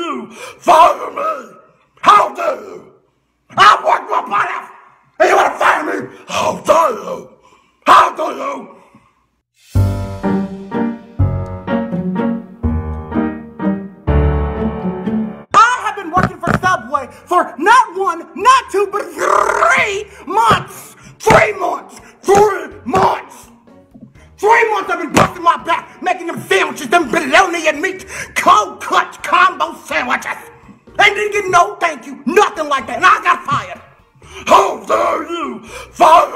you fire me? How dare you? I worked my butt off and you want to fire me? How dare you? How dare you? I have been working for Subway for not 1, not 2, but 3 months. 3 months. 3 months. 3 months I've been busting my back, making them sandwiches, them bologna and meat, cold cut combo sandwiches. They didn't get no thank you, nothing like that, and I got fired. How dare you fire